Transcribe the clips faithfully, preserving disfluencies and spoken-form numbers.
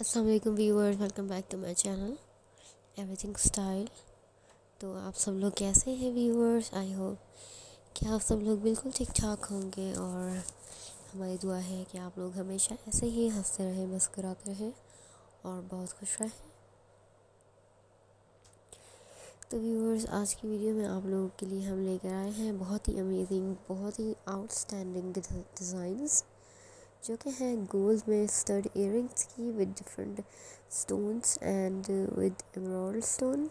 अस्सलाम वालेकुम viewers, welcome back to my channel everything style. तो आप सब लोग कैसे हैं व्यूअर्स? आई होप कि आप सब लोग बिल्कुल ठीक ठाक होंगे और हमारी दुआ है कि आप लोग हमेशा ऐसे ही हंसते रहें, मुस्कुराते रहें और बहुत खुश रहें। तो व्यूअर्स, आज की वीडियो में आप लोगों के लिए हम लेकर आए हैं बहुत ही अमेजिंग, बहुत ही आउटस्टैंडिंग डिज़ाइंस जो कि हैं गोल्ड में स्टड इयररिंग्स की with different stones and with emerald stone.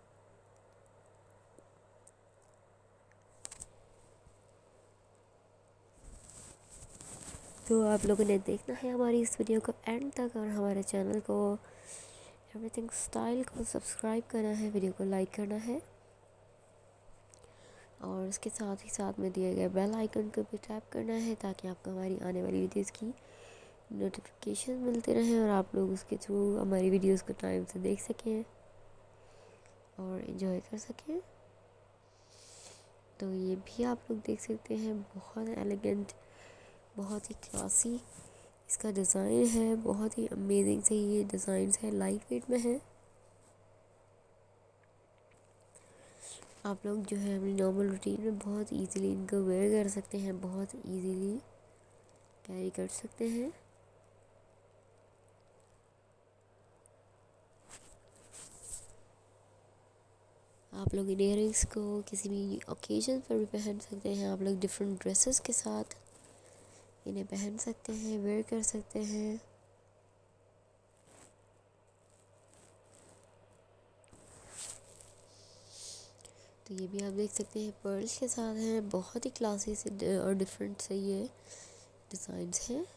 तो आप लोगों ने देखना है हमारी इस वीडियो को एंड तक और हमारे चैनल को एवरीथिंग स्टाइल को सब्सक्राइब करना है, वीडियो को लाइक करना है और उसके साथ ही साथ में दिए गए बेल आइकन को भी टैप करना है ताकि आपको हमारी आने वाली वीडियोज़ की नोटिफिकेशन मिलते रहें और आप लोग उसके थ्रू हमारी वीडियोस को टाइम से देख सकें और एंजॉय कर सकें। तो ये भी आप लोग देख सकते हैं, बहुत एलिगेंट, बहुत ही क्लासी इसका डिज़ाइन है, बहुत ही अमेजिंग से ये डिज़ाइन है, लाइट वेट में है। आप लोग जो है अपनी नॉर्मल रूटीन में बहुत इजीली इनको वेयर कर सकते हैं, बहुत इजीली कैरी कर सकते हैं। आप लोग इन इयररिंग्स को किसी भी ओकेजन पर भी पहन सकते हैं। आप लोग डिफरेंट ड्रेसेस के साथ इन्हें पहन सकते हैं, वेयर कर सकते हैं। तो ये भी आप देख सकते हैं पर्ल्स के साथ हैं, बहुत ही क्लासी से और डिफरेंट से ये डिज़ाइंस हैं।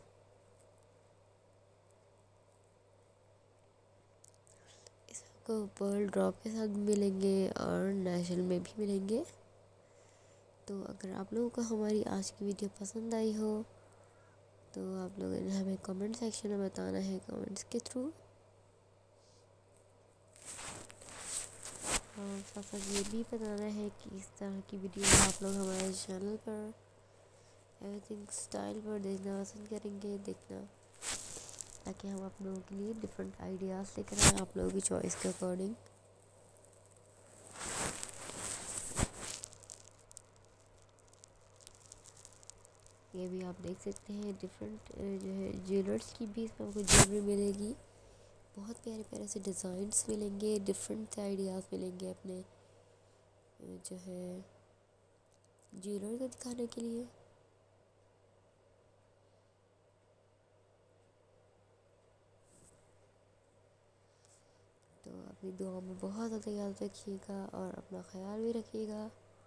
इसको पर्ल ड्रॉप के साथ मिलेंगे और नेशनल में भी मिलेंगे। तो अगर आप लोगों को हमारी आज की वीडियो पसंद आई हो तो आप लोगों ने हमें कमेंट सेक्शन में बताना है, कमेंट्स के थ्रू। और साथ साथ ये भी बताना है कि इस तरह की वीडियो आप लोग हमारे चैनल पर एवरीथिंग स्टाइल पर देखना पसंद करेंगे, देखना, ताकि हम आप लोगों के लिए डिफरेंट आइडियाज़ लेकर आएँ आप लोगों की चॉइस के अकॉर्डिंग। ये भी आप देख सकते हैं डिफरेंट जो है ज्वेलर्स की भी इसमें आपको ज्वेलरी मिलेगी, बहुत प्यारे प्यारे से डिज़ाइंस मिलेंगे, डिफरेंट से आइडियाज़ मिलेंगे अपने जो है ज्वेलर को दिखाने के लिए। तो अपनी दुआ में बहुत ज़्यादा याद रखिएगा और अपना ख्याल भी रखिएगा।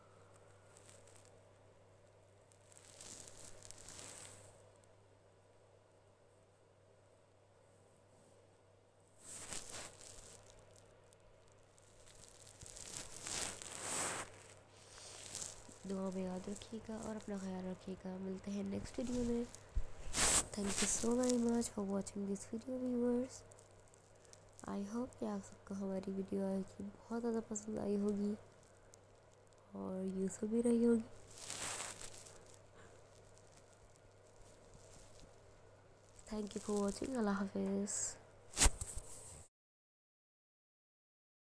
दुआ में याद रखिएगा और अपना ख्याल रखिएगा। मिलते हैं नेक्स्ट वीडियो में। Thank you so very much for watching this video viewers. I hope कि आप सबको हमारी वीडियो आई कि बहुत ज़्यादा पसंद आई होगी और यूज़फुल भी रही होगी। Thank you for watching. अल्लाह हाफिज़।